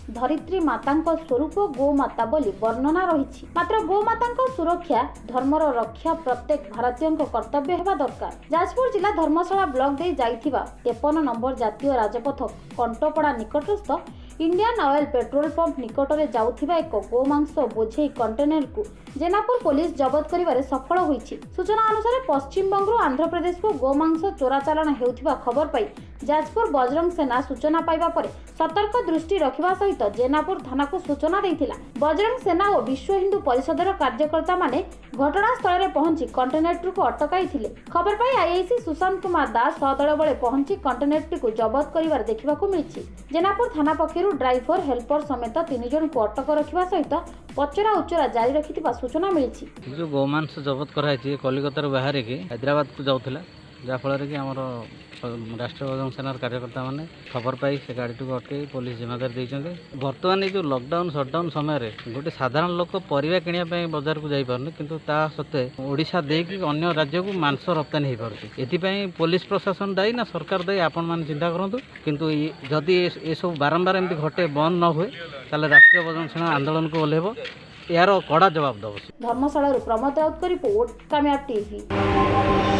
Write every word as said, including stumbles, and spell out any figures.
धरित्री मातांक स्वरूप गोमाता बोली वर्णना रही। मात्र गोमातांक सुरक्षा धर्मर रक्षा प्रत्येक भारतीय कर्तव्य हेबा दरकार। जाजपुर जिला धर्मशाला ब्लॉक दे जाइथिबा तेपन नंबर जातीय राजपथ कंटपड़ा निकटस्थ इंडियन ऑयल पेट्रोल पंप निकटरे जाउथिबा एक गोमांस बोझेई कंटेनर को जेनापुर पुलिस जबत करिबारे सफल होईछि। सूचना अनुसार पश्चिम बंगरू आंध्र प्रदेश को गोमांस चोराचालान हेउथिबा खबर पाई जाजपुर बजरंग सेना सूचना पाइबा परे सतर्क दृष्टि रखिबा सहित जेनापुर थाना को सूचना देइथिला। बजरंग सेना और विश्व हिंदू परिषदर कार्यकर्ता माने घटनास्थल में पहुंची कंटेनर को अटकाई। खबर पाई आईआईसी सुशांत कुमार दास सदल बळे पहुंची कंटेनर को जबत करिबार देखिबाकू मिलिछि। जेनापुर थाना पक्षरु ड्राइवर हेल्पर समेत तीन जन को अटक रखिबा सहित पचरा उचरा जारी रखिथिबा सूचना मिलिछि। जो गोमांस जबत कराई कलिकतार बाहर के हैदराबाद को जाउथिला जाफल कि आमर राष्ट्रीय बजरंग सेनार कार्यकर्ता मैंने खबर पाई से गाड़ी को अटकई पुलिस जिम्मेदार देते। बर्तमान ये जो लॉकडाउन सटडाउन समय गोटे साधारण लोक परिवा किणापी बजार को जापारे किंतु ता सत्वे ओडिशा देकी अन्य राज्य को मांस रप्तानी हो पारे। एथिपाई पुलिस प्रशासन दायी ना सरकार दायी आपण मैंने चिंता करूँ। किंतु जदि ये सब बारंबार एमती घटे बंद न हुए ताले राष्ट्रीय बजरंग सेना आंदोलन को ओह्लेब यार कड़ा जवाब दब। Dharmashala Pramod Raut report Kamyab TV.